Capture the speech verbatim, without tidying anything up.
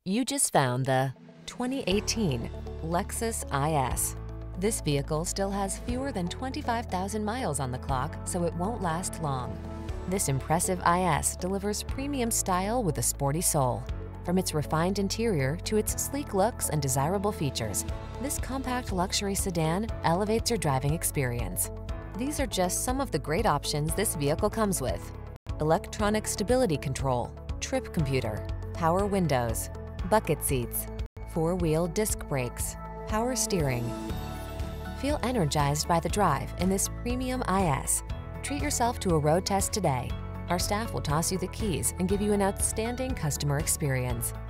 You just found the twenty eighteen Lexus I S. This vehicle still has fewer than twenty-five thousand miles on the clock, so it won't last long. This impressive I S delivers premium style with a sporty soul. From its refined interior to its sleek looks and desirable features, this compact luxury sedan elevates your driving experience. These are just some of the great options this vehicle comes with: electronic stability control, trip computer, power windows, bucket seats, four-wheel disc brakes, power steering. Feel energized by the drive in this premium I S. Treat yourself to a road test today. Our staff will toss you the keys and give you an outstanding customer experience.